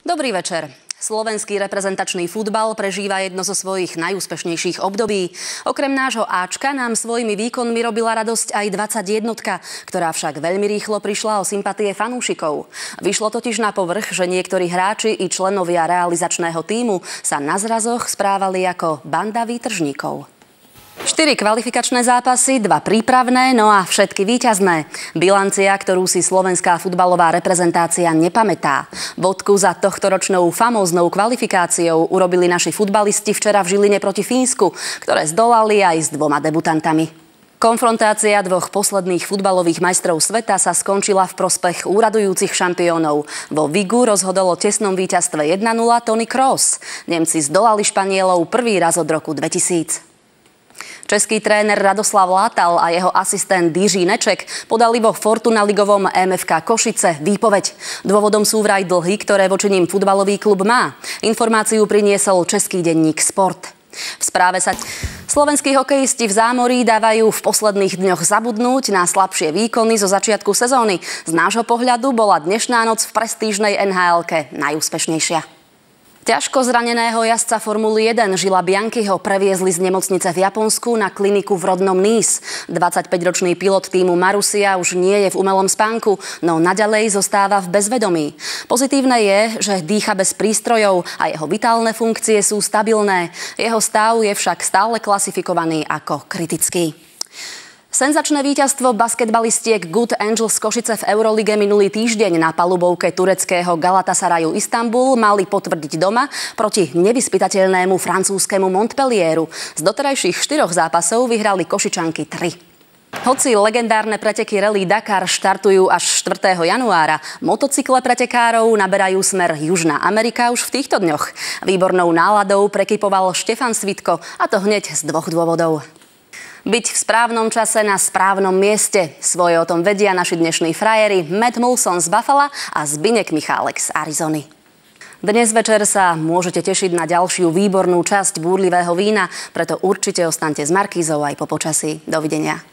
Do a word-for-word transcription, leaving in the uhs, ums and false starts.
Dobrý večer. Slovenský reprezentačný futbal prežíva jedno zo svojich najúspešnejších období. Okrem nášho Ačka nám svojimi výkonmi robila radosť aj dvadsaťjednotka, ktorá však veľmi rýchlo prišla o sympatie fanúšikov. Vyšlo totiž na povrch, že niektorí hráči i členovia realizačného tímu sa na zrazoch správali ako banda výtržníkov. Štyri kvalifikačné zápasy, dva prípravné, no a všetky víťazné. Bilancia, ktorú si slovenská futbalová reprezentácia nepamätá. Bodku za tohtoročnou famóznou kvalifikáciou urobili naši futbalisti včera v Žiline proti Fínsku, ktoré zdolali aj s dvoma debutantami. Konfrontácia dvoch posledných futbalových majstrov sveta sa skončila v prospech úradujúcich šampiónov. Vo Vigu rozhodol o tesnom víťazstve jeden nula Toni Kroos. Nemci zdolali Španielov prvý raz od roku dvetisíc. Český tréner Radoslav Látal a jeho asistent Jiří Neček podali vo Fortuna ligovom em ef ká Košice výpoveď. Dôvodom sú vraj dlhy, ktoré voči ním futbalový klub má. Informáciu priniesol český denník Sport. V správe sa slovenskí hokejisti v zámorí dávajú v posledných dňoch zabudnúť na slabšie výkony zo začiatku sezóny. Z nášho pohľadu bola dnešná noc v prestížnej en há elke najúspešnejšia. Ťažko zraneného jazdca Formuly jeden Žila Bianchiho previezli z nemocnice v Japonsku na kliniku v rodnom Nice. dvadsaťpäťročný pilot týmu Marussia už nie je v umelom spánku, no naďalej zostáva v bezvedomí. Pozitívne je, že dýcha bez prístrojov a jeho vitálne funkcie sú stabilné. Jeho stav je však stále klasifikovaný ako kritický. Senzačné víťazstvo basketbalistiek Good Angels Košice v Eurolige minulý týždeň na palubovke tureckého Galatasaraju Istanbul mali potvrdiť doma proti nevyspytateľnému francúzskému Montpellieru. Z doterajších štyroch zápasov vyhrali Košičanky tri. Hoci legendárne preteky Rally Dakar štartujú až štvrtého januára, motocykle pretekárov naberajú smer Južná Amerika už v týchto dňoch. Výbornou náladou prekypoval Štefan Svitko, a to hneď z dvoch dôvodov. Byť v správnom čase na správnom mieste. Svoje o tom vedia naši dnešní frajeri Matt Mulson z Buffala a Zbyněk Michálek z Arizony. Dnes večer sa môžete tešiť na ďalšiu výbornú časť búrlivého vína, preto určite ostaňte s Markízou aj po počasí. Dovidenia.